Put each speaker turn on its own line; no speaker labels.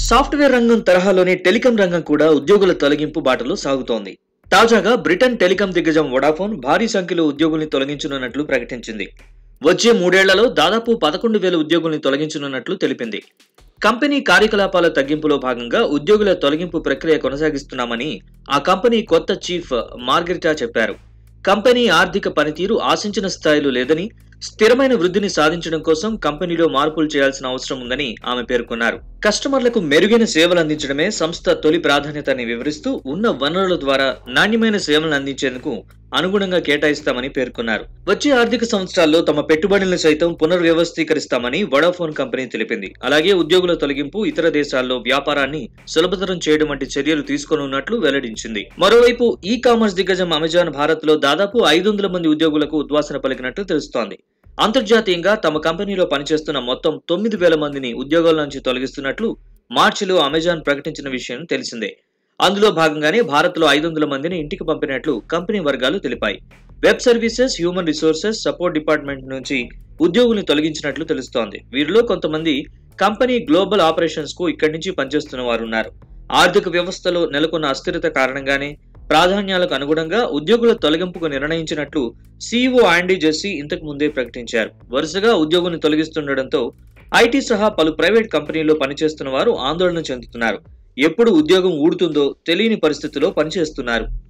Software రంగం తరహాలోనే telecom రంగం కూడా ఉద్యోగుల తొలగింపు బాటలో సాగుతోంది. తాజాగా బ్రిటన్ టెలికాం దిగ్గజం వొడాఫోన్ భారీ సంఖ్యలో ఉద్యోగుల్ని తొలగించనున్నట్లు ప్రకటించింది. వచ్చే 3 ఏళ్లలో దాదాపు 11,000 ఉద్యోగుల్ని తొలగించనున్నట్లు తెలిపింది. కంపెనీ కార్యకలాపాల తగ్గింపులో భాగంగా ఉద్యోగుల తొలగింపు ప్రక్రియ కొనసాగిస్తున్నామని ఆ కంపెనీ కొత్త చీఫ్ మార్గరిటా చెప్పారు. కంపెనీ ఆర్థిక పనితీరు ఆశించిన స్థాయిలో లేదని, స్థిరమైన వృద్ధిని సాధించడం కోసం కంపెనీలో మార్పులు చేయాల్సిన అవసరం ఉందని ఆమె పేర్కొన్నారు. కస్టమర్లకు మెరుగైన సేవలు అందించడమే సంస్థ తొలి ప్రాధాన్యతని వివరిస్తూ, ఉన్న వనరుల ద్వారా నాణ్యమైన సేవలను అందించేందుకు అనుగుణంగా కేటాయిస్తామని పేర్కొన్నారు. వచ్చే ఆర్థిక సంవత్సరాల్లో తమ పెట్టుబడులను సైతం పునర్వ్యవస్థీకరిస్తామని వొడాఫోన్ కంపెనీ తెలిపింది. అలాగే ఉద్యోగుల తొలగింపు, ఇతర దేశాల్లో వ్యాపారాన్ని సులభతరం చేయడం వంటి చర్యలు తీసుకోనున్నట్లు వెల్లడించింది. మరోవైపు ఈ కామర్స్ దిగ్గజం అమెజాన్ భారత్ లో దాదాపు 500 మంది ఉద్యోగులకు ఉద్వాసన పలికినట్లు తెలుస్తోంది. అంతర్జాతీయంగా తమ కంపెనీలో పనిచేస్తున్న మొత్తం 9,000 మందిని ఉద్యోగాల నుంచి తొలగిస్తున్నట్లు మార్చిలో అమెజాన్ ప్రకటించిన విషయం తెలిసిందే. అందులో భాగంగానే భారత్లో 500 మందిని ఇంటికి పంపినట్లు కంపెనీ వర్గాలు తెలిపాయి. Web services, human resources, support department నుంచి ఉద్యోగుల్ని తొలగించినట్లు తెలుస్తోంది. వీరిలో కొంతమంది కంపెనీ గ్లోబల్ ఆపరేషన్స్ కు ఇక్కడి నుంచి పనిచేస్తున్న వారున్నారు. ఆర్థిక వ్యవస్థలో నెలకొన్న అస్థిరత కారణంగానే ప్రాధాన్యాలకు అనుగుణంగా ఉద్యోగుల తొలగింపుకు నిర్ణయించినట్లు సీఈఓ ఆండీ జెస్సీ ఇంతకు ముందే ప్రకటించారు. వరుసగా ఉద్యోగుల్ని తొలగిస్తుండటంతో ఐటీ సహా పలు ప్రైవేట్ కంపెనీల్లో పనిచేస్తున్న వారు ఆందోళన చెందుతున్నారు. ఎప్పుడు ఉద్యోగం ఊడుతుందో తెలియని పరిస్థితిలో పనిచేస్తున్నారు.